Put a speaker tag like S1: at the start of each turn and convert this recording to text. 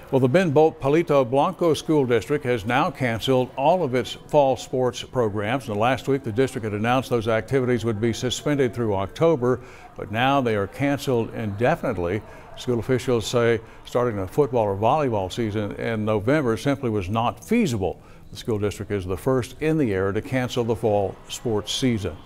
S1: Well, the Bolt-Palito Blanco School District has now canceled all of its fall sports programs. And last week, the district had announced those activities would be suspended through October, but now they are canceled indefinitely. School officials say starting a football or volleyball season in November simply was not feasible. The school district is the first in the area to cancel the fall sports season.